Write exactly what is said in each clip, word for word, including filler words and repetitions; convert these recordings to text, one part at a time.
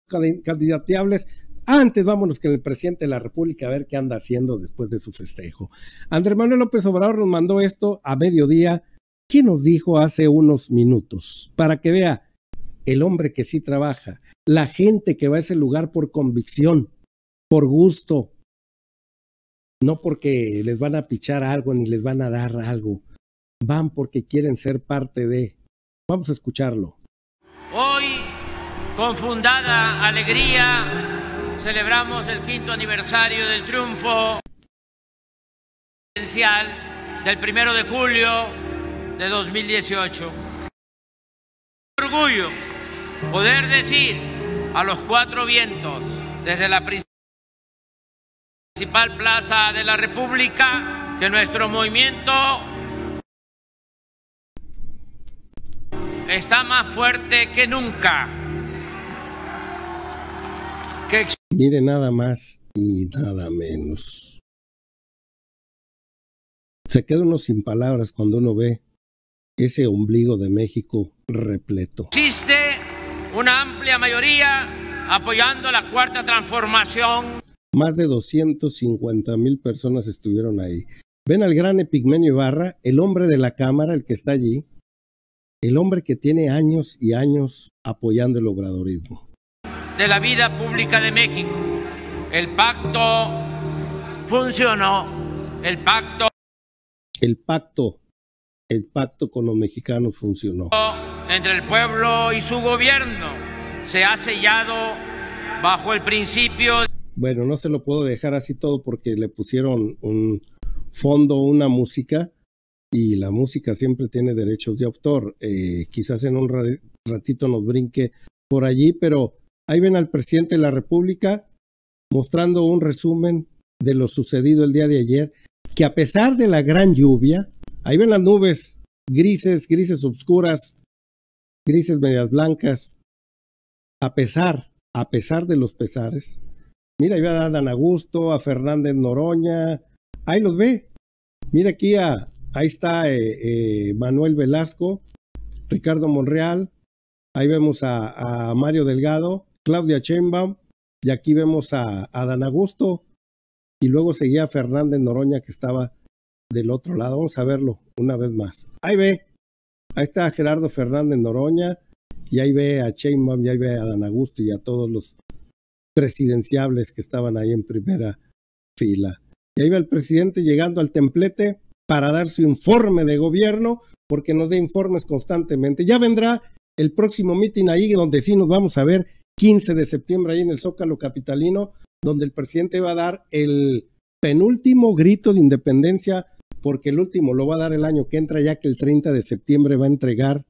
candidateables. Antes vámonos con el presidente de la República a ver qué anda haciendo después de su festejo. Andrés Manuel López Obrador nos mandó esto a mediodía. ¿Quién nos dijo hace unos minutos? Para que vea, el hombre que sí trabaja, la gente que va a ese lugar por convicción, por gusto, no porque les van a pichar algo ni les van a dar algo, van porque quieren ser parte de. Vamos a escucharlo. Hoy, con fundada alegría, celebramos el quinto aniversario del triunfo presidencial del primero de julio de dos mil dieciocho. Orgullo poder decir a los cuatro vientos desde la principal plaza de la República que nuestro movimiento está más fuerte que nunca. Que... Mire, nada más y nada menos. Se queda uno sin palabras cuando uno ve ese ombligo de México repleto. Existe una amplia mayoría apoyando la cuarta transformación. Más de doscientas cincuenta mil personas estuvieron ahí. Ven al gran Epigmenio Ibarra, el hombre de la Cámara, el que está allí, el hombre que tiene años y años apoyando el obradorismo. De la vida pública de México. El pacto funcionó. El pacto. El pacto. El pacto con los mexicanos funcionó. Entre el pueblo y su gobierno se ha sellado bajo el principio. Bueno, no se lo puedo dejar así todo porque le pusieron un fondo, una música, y la música siempre tiene derechos de autor. Eh, quizás en un ratito nos brinque por allí, pero ahí ven al presidente de la República mostrando un resumen de lo sucedido el día de ayer, que a pesar de la gran lluvia, ahí ven las nubes grises, grises oscuras, grises medias blancas, a pesar, a pesar de los pesares. Mira, ahí va a Dan Augusto, a Fernández Noroña, ahí los ve. Mira aquí, a, ahí está eh, eh, Manuel Velasco, Ricardo Monreal, ahí vemos a, a Mario Delgado, Claudia Sheinbaum, y aquí vemos a, a Dan Augusto, y luego seguía Fernández Noroña que estaba del otro lado. Vamos a verlo una vez más. Ahí ve, ahí está Gerardo Fernández Noroña, y ahí ve a Sheinbaum, y ahí ve a Dan Augusto y a todos los presidenciables que estaban ahí en primera fila. Y ahí va el presidente llegando al templete para dar su informe de gobierno, porque nos da informes constantemente. Ya vendrá el próximo mitin ahí, donde sí nos vamos a ver, quince de septiembre, ahí en el Zócalo capitalino, donde el presidente va a dar el penúltimo grito de independencia, porque el último lo va a dar el año que entra, ya que el treinta de septiembre va a entregar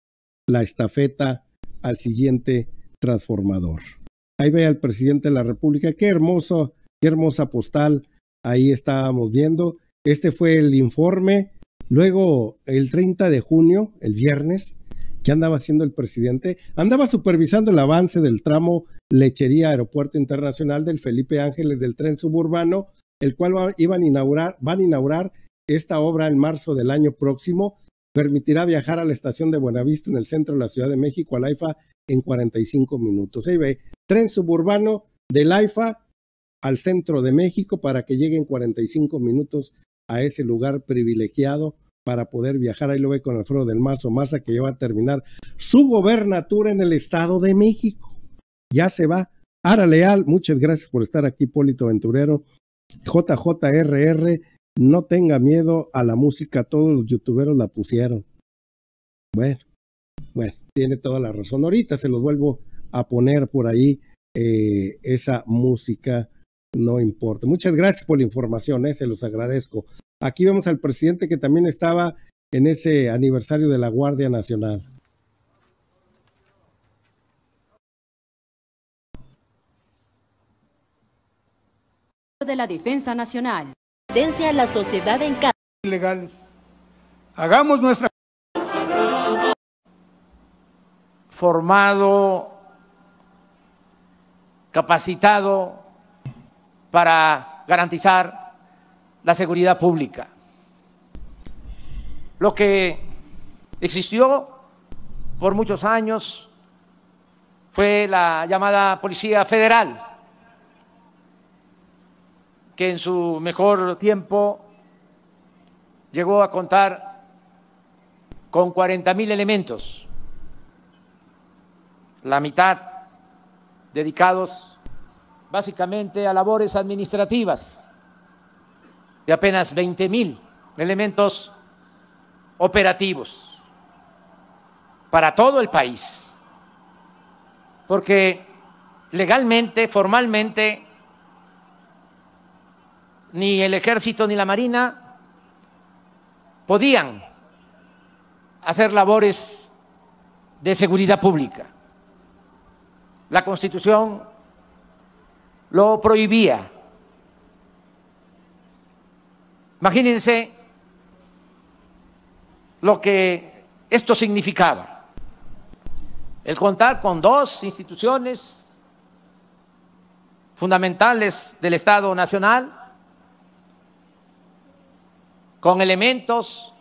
la estafeta al siguiente transformador. Ahí ve al presidente de la República, qué hermoso, qué hermosa postal, ahí estábamos viendo. Este fue el informe. Luego, el treinta de junio, el viernes, ¿qué andaba haciendo el presidente? Andaba supervisando el avance del tramo Lechería Aeropuerto Internacional del Felipe Ángeles del tren suburbano, el cual va, iban a inaugurar, van a inaugurar esta obra en marzo del año próximo. Permitirá viajar a la estación de Buenavista en el centro de la Ciudad de México, al AIFA, en cuarenta y cinco minutos. Ahí ve, tren suburbano del AIFA al centro de México para que llegue en cuarenta y cinco minutos a ese lugar privilegiado para poder viajar. Ahí lo ve con Alfredo del Mazo Maza, que ya va a terminar su gobernatura en el Estado de México. Ya se va. Ara Leal, muchas gracias por estar aquí, Polito Aventurero. J J R R, no tenga miedo a la música, todos los youtuberos la pusieron. Bueno, bueno, tiene toda la razón. Ahorita se los vuelvo a poner por ahí, eh, esa música, no importa. Muchas gracias por la información, eh, se los agradezco. Aquí vemos al presidente que también estaba en ese aniversario de la Guardia Nacional. De la Defensa Nacional. A la sociedad en casa. Ilegales. Hagamos nuestra. Formado, capacitado para garantizar la seguridad pública. Lo que existió por muchos años fue la llamada Policía Federal, que en su mejor tiempo llegó a contar con cuarenta mil elementos, la mitad dedicados básicamente a labores administrativas y apenas veinte mil elementos operativos para todo el país, porque legalmente, formalmente, ni el Ejército ni la Marina podían hacer labores de seguridad pública. La Constitución lo prohibía. Imagínense lo que esto significaba, el contar con dos instituciones fundamentales del Estado Nacional, con elementos,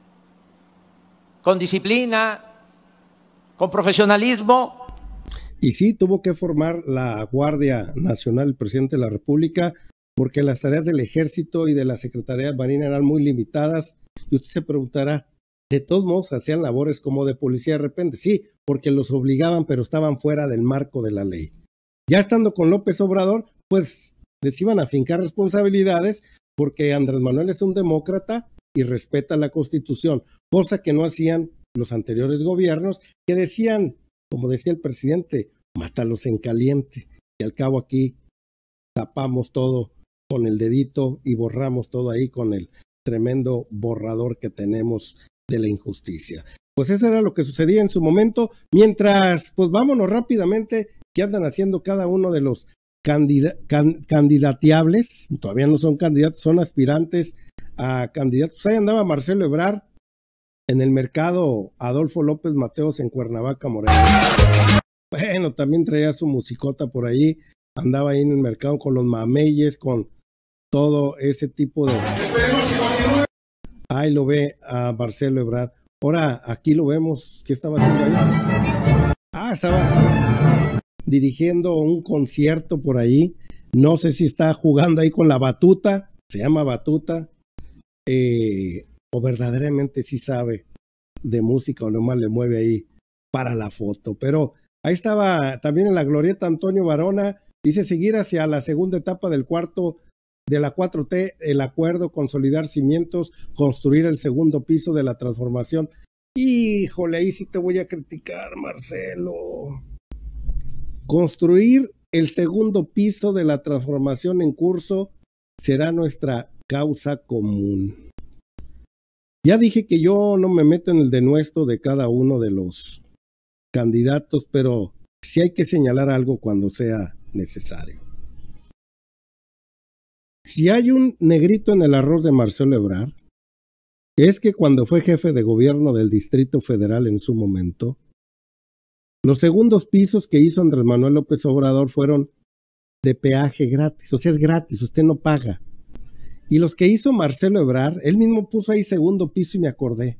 con disciplina, con profesionalismo. Y sí, tuvo que formar la Guardia Nacional el presidente de la República, porque las tareas del Ejército y de la Secretaría de Marina eran muy limitadas. Y usted se preguntará, de todos modos hacían labores como de policía de repente. Sí, porque los obligaban, pero estaban fuera del marco de la ley. Ya estando con López Obrador, pues les iban a fincar responsabilidades, porque Andrés Manuel es un demócrata y respeta la Constitución, cosa que no hacían los anteriores gobiernos, que decían, como decía el presidente, mátalos en caliente, y al cabo aquí tapamos todo con el dedito y borramos todo ahí con el tremendo borrador que tenemos de la injusticia. Pues eso era lo que sucedía en su momento, mientras, pues vámonos rápidamente, ¿qué andan haciendo cada uno de los Candida, can, candidateables? Todavía no son candidatos, son aspirantes a candidatos. Pues ahí andaba Marcelo Ebrard en el mercado Adolfo López Mateos en Cuernavaca, Morelos. Bueno, también traía su musicota por ahí, andaba ahí en el mercado con los mameyes, con todo ese tipo de... Ahí lo ve a Marcelo Ebrard. Ahora, aquí lo vemos, ¿qué estaba haciendo ahí? Ah, estaba dirigiendo un concierto por ahí, no sé si está jugando ahí con la batuta, se llama batuta, eh, o verdaderamente sí sabe de música o nomás le mueve ahí para la foto, pero ahí estaba también en la glorieta Antonio Varona, dice seguir hacia la segunda etapa del cuarto de la cuatro T, el acuerdo, consolidar cimientos, construir el segundo piso de la transformación. Híjole, ahí sí te voy a criticar, Marcelo. Construir el segundo piso de la transformación en curso será nuestra causa común. Ya dije que yo no me meto en el denuesto de cada uno de los candidatos, pero sí hay que señalar algo cuando sea necesario. Si hay un negrito en el arroz de Marcelo Ebrard, es que cuando fue jefe de gobierno del Distrito Federal en su momento, los segundos pisos que hizo Andrés Manuel López Obrador fueron de peaje gratis, o sea, es gratis, usted no paga. Y los que hizo Marcelo Ebrard, él mismo puso ahí segundo piso y me acordé.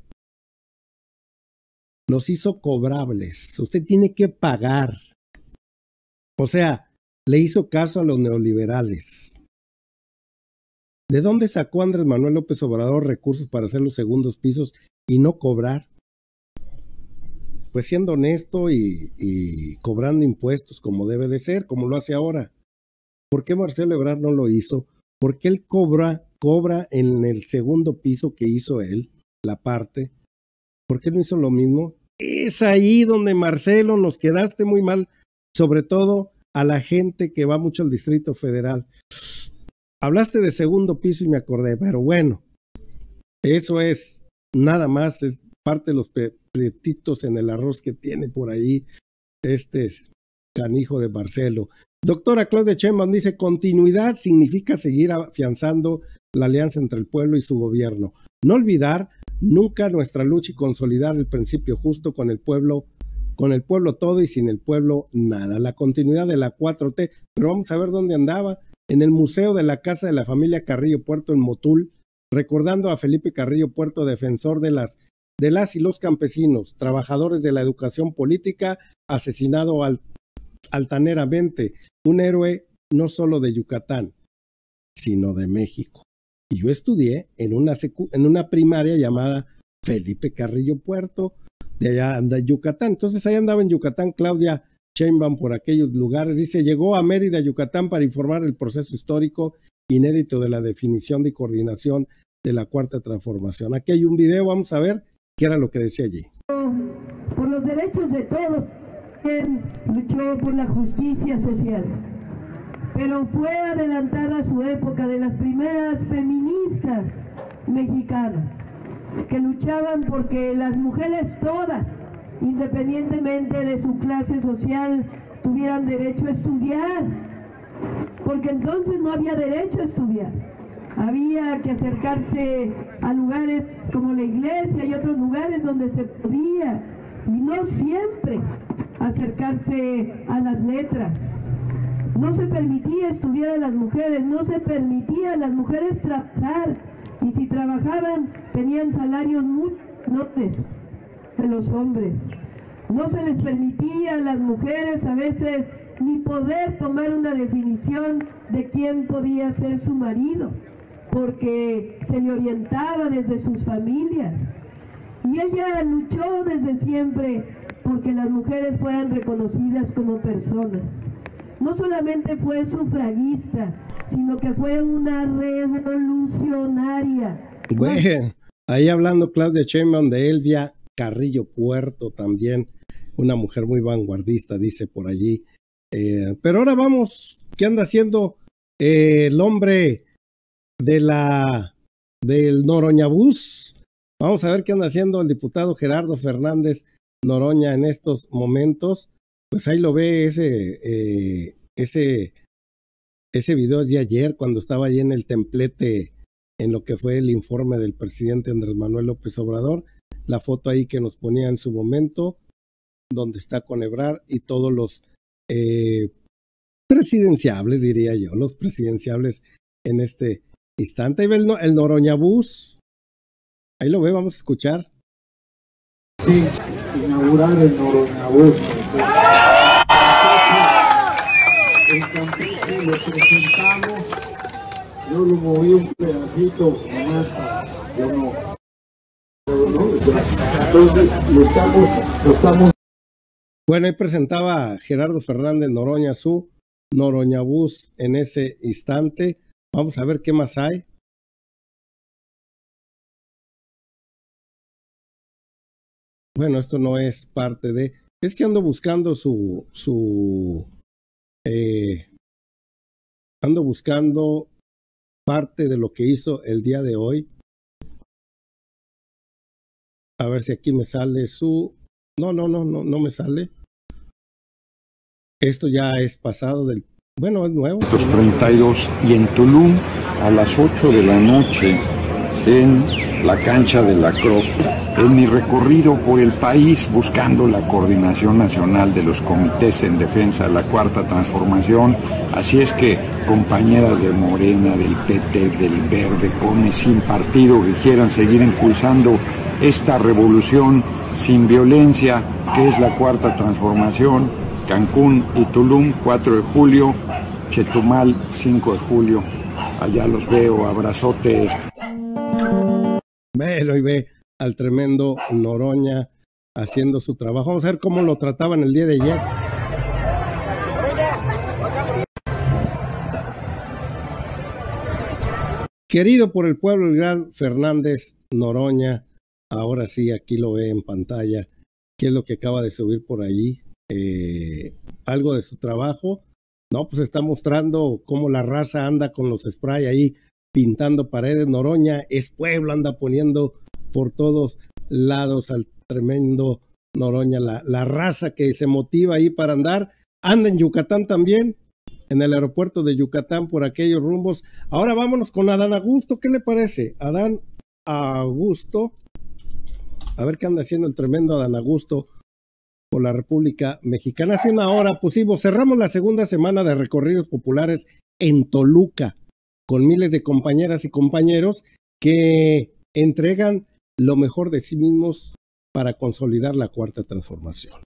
Los hizo cobrables, usted tiene que pagar. O sea, le hizo caso a los neoliberales. ¿De dónde sacó Andrés Manuel López Obrador recursos para hacer los segundos pisos y no cobrar? Pues siendo honesto y, y cobrando impuestos como debe de ser, como lo hace ahora. ¿Por qué Marcelo Ebrard no lo hizo? Porque él cobra, cobra en el segundo piso que hizo él, la parte. ¿Por qué no hizo lo mismo? Es ahí donde, Marcelo, nos quedaste muy mal, sobre todo a la gente que va mucho al Distrito Federal. Hablaste de segundo piso y me acordé, pero bueno, eso es nada más, es parte de los prietitos en el arroz que tiene por ahí este canijo de Marcelo. Doctora Claudia Sheinbaum dice, continuidad significa seguir afianzando la alianza entre el pueblo y su gobierno. No olvidar nunca nuestra lucha y consolidar el principio justo con el pueblo, con el pueblo todo y sin el pueblo nada. La continuidad de la cuatro T, pero vamos a ver dónde andaba. En el Museo de la Casa de la Familia Carrillo Puerto en Motul, recordando a Felipe Carrillo Puerto, defensor de las, de las y los campesinos, trabajadores de la educación política, asesinado al altaneramente, un héroe no solo de Yucatán, sino de México. Y yo estudié en una, secu en una primaria llamada Felipe Carrillo Puerto, de allá anda Yucatán. Entonces ahí andaba en Yucatán Claudia Sheinbaum por aquellos lugares. Dice, llegó a Mérida, Yucatán, para informar el proceso histórico inédito de la definición y coordinación de la Cuarta Transformación. Aquí hay un video, vamos a ver qué era lo que decía allí. Por los derechos de todos, quien luchó por la justicia social, pero fue adelantada su época, de las primeras feministas mexicanas que luchaban porque las mujeres todas, independientemente de su clase social, tuvieran derecho a estudiar, porque entonces no había derecho a estudiar. Había que acercarse a lugares como la iglesia y otros lugares donde se podía, y no siempre acercarse a las letras. No se permitía estudiar a las mujeres, no se permitía a las mujeres trabajar, y si trabajaban tenían salarios muy menores que los hombres. No se les permitía a las mujeres a veces ni poder tomar una definición de quién podía ser su marido, porque se le orientaba desde sus familias. Y ella luchó desde siempre porque las mujeres fueran reconocidas como personas. No solamente fue sufragista, sino que fue una revolucionaria. Bueno, ahí hablando Claudia Sheinbaum de Elvia Carrillo Puerto, también una mujer muy vanguardista, dice por allí. Eh, pero ahora vamos, ¿qué anda haciendo eh, el hombre de la del Noroñabús? Vamos a ver qué anda haciendo el diputado Gerardo Fernández Noroña en estos momentos. Pues ahí lo ve ese eh, ese ese video de ayer, cuando estaba allí en el templete, en lo que fue el informe del presidente Andrés Manuel López Obrador. La foto ahí que nos ponía en su momento, donde está con Ebrard y todos los eh, presidenciables, diría yo, los presidenciables en este instante. Ahí ve el, el Noroñabús. Ahí lo ve, vamos a escuchar. Sí, inaugurar el Noroñabús. En Campeche lo presentamos, yo lo moví un pedacito, nomás para, yo no, yo no, entonces lo estamos, lo estamos. Bueno, ahí presentaba Gerardo Fernández Noroña su Noroñabús en ese instante. Vamos a ver qué más hay. Bueno, esto no es parte de... Es que ando buscando su... su eh, ando buscando parte de lo que hizo el día de hoy. A ver si aquí me sale su... No, no, no, no, no me sale. Esto ya es pasado del... Bueno, es nuevo. treinta y dos y en Tulum a las ocho de la noche en la cancha de la Crop. En mi recorrido por el país buscando la coordinación nacional de los comités en defensa de la Cuarta Transformación. Así es que compañeras de Morena, del P T, del Verde, Come, sin partido, que quieran seguir impulsando esta revolución sin violencia, que es la Cuarta Transformación, Cancún y Tulum, cuatro de julio, Chetumal, cinco de julio. Allá los veo, abrazote. Bueno, y ve al tremendo Noroña haciendo su trabajo. Vamos a ver cómo lo trataban el día de ayer. Querido por el pueblo, el gran Fernández Noroña. Ahora sí, aquí lo ve en pantalla. ¿Qué es lo que acaba de subir por allí? Eh, algo de su trabajo. No, pues está mostrando cómo la raza anda con los spray ahí pintando paredes. Noroña es pueblo, anda poniendo por todos lados al tremendo Noroña. La, la raza que se motiva ahí para andar. Anda en Yucatán también, en el aeropuerto de Yucatán, por aquellos rumbos. Ahora vámonos con Adán Augusto. ¿Qué le parece? Adán Augusto. A ver qué anda haciendo el tremendo Adán Augusto por la República Mexicana. Hace una hora pusimos, cerramos la segunda semana de recorridos populares en Toluca, con miles de compañeras y compañeros que entregan lo mejor de sí mismos para consolidar la Cuarta Transformación.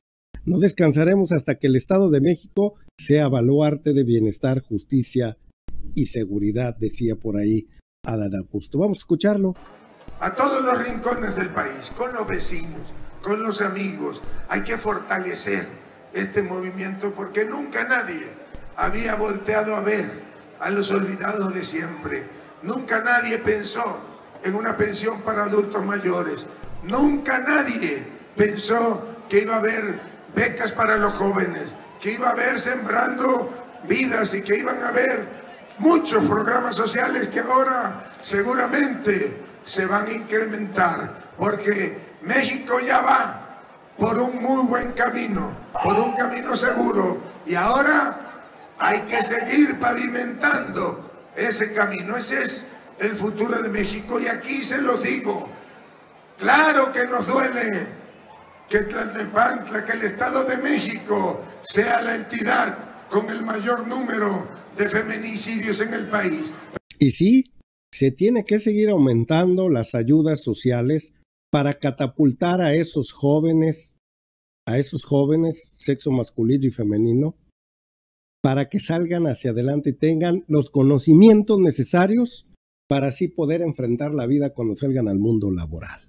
No descansaremos hasta que el Estado de México sea baluarte de bienestar, justicia y seguridad, decía por ahí Adán Augusto. Vamos a escucharlo. A todos los rincones del país, con los vecinos, con los amigos, hay que fortalecer este movimiento porque nunca nadie había volteado a ver a los olvidados de siempre. Nunca nadie pensó en una pensión para adultos mayores. Nunca nadie pensó que iba a haber becas para los jóvenes, que iba a haber Sembrando Vidas y que iban a haber muchos programas sociales que ahora seguramente se van a incrementar, porque México ya va por un muy buen camino, por un camino seguro, y ahora hay que seguir pavimentando ese camino. Ese es el futuro de México, y aquí se lo digo, claro que nos duele que Tlalnepantla, que el Estado de México sea la entidad con el mayor número de feminicidios en el país. Y sí, se tiene que seguir aumentando las ayudas sociales para catapultar a esos jóvenes, a esos jóvenes, sexo masculino y femenino, para que salgan hacia adelante y tengan los conocimientos necesarios para así poder enfrentar la vida cuando salgan al mundo laboral.